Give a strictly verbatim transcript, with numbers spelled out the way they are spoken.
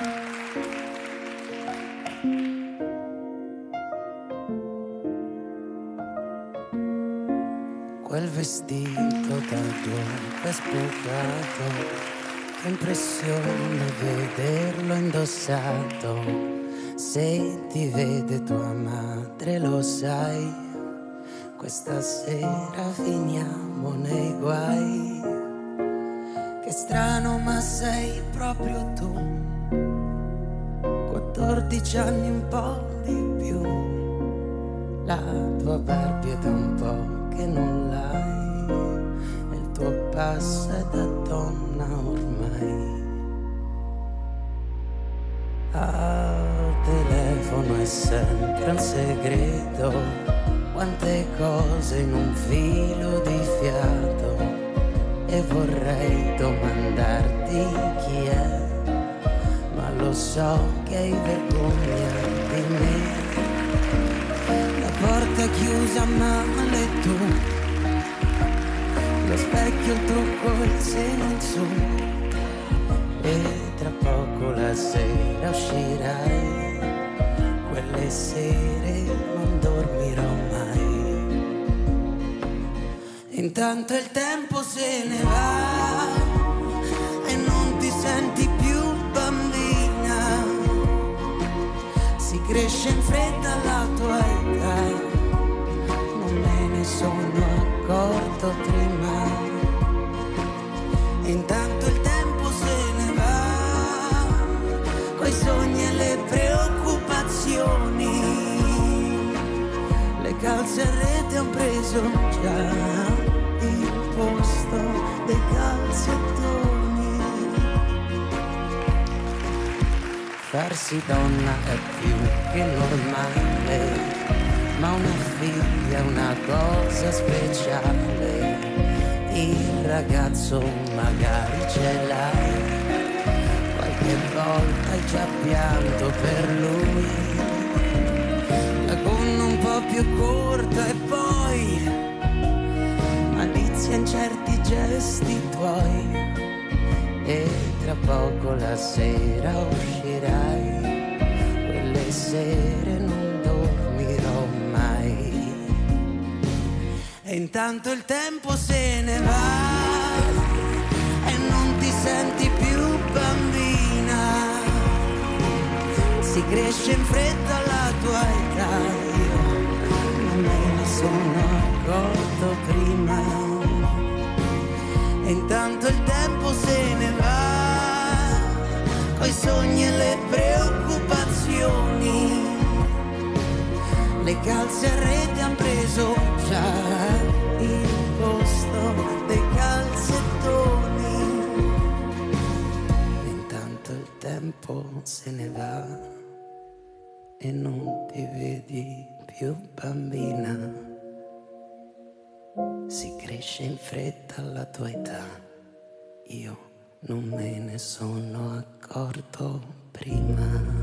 Quel vestito da dove sbucato, che impressione vederlo indossato. Se ti vede tua madre lo sai, questa sera finiamo nei guai. Che strano ma sei proprio tu, quattordici anni un po' di più. La tua Barbie è da un po' che non l'hai, e il tuo passo è da donna ormai. Al telefono è sempre un segreto, quante cose in un filo di fiato, e vorrei domandarti chi è, ma lo so che hai vergogna di me. Porta chiusa male tu, lo specchio, il trucco, il seno in su, e tra poco la sera uscirai, quelle sere non dormirò mai. Intanto il tempo se ne va e non ti senti più bambina, si cresce in fretta alla tua età, non me ne sono accorto prima. Intanto il tempo se ne va, coi sogni e le preoccupazioni, le calze a rete han preso già il posto dei calzettoni. Farsi donna è più che normale, ma una figlia è una cosa speciale. Il ragazzo magari ce l'hai, qualche volta hai già pianto per lui, la gonna un po' più corta e poi malizia in certi gesti tuoi. E tra poco la sera uscirai, quelle sere non dormirò mai. E intanto il tempo se ne va e non ti senti più bambina, si cresce in fretta alla tua età, io non me ne sono accorto prima. E intanto il tempo se ne va, coi sogni e le preoccupazioni, le calze a rete han preso già il posto dei calzettoni. E intanto il tempo se ne va e non ti vedi più bambina, si cresce in fretta alla tua età, io non me ne sono accorto prima.